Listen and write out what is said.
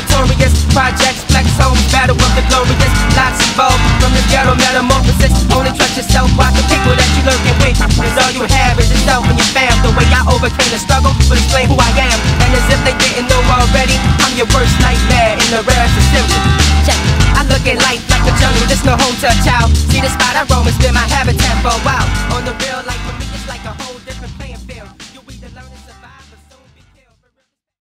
notorious. Projects, flex homes, battle of the glorious. Lots evolved from the ghetto metamorphosis. Only trust yourself, watch the people that you lurking with. Cause all you have is yourself and your fam. The way I overcame the struggle will explain who I am. And as if they didn't know already, I'm your worst nightmare in the rarest of symptoms. Check it. I look at life like a jungle, just no home to a child. See the spot I roam, it's been my habitat for a while. On the real, like for me, it's like a whole different playing field.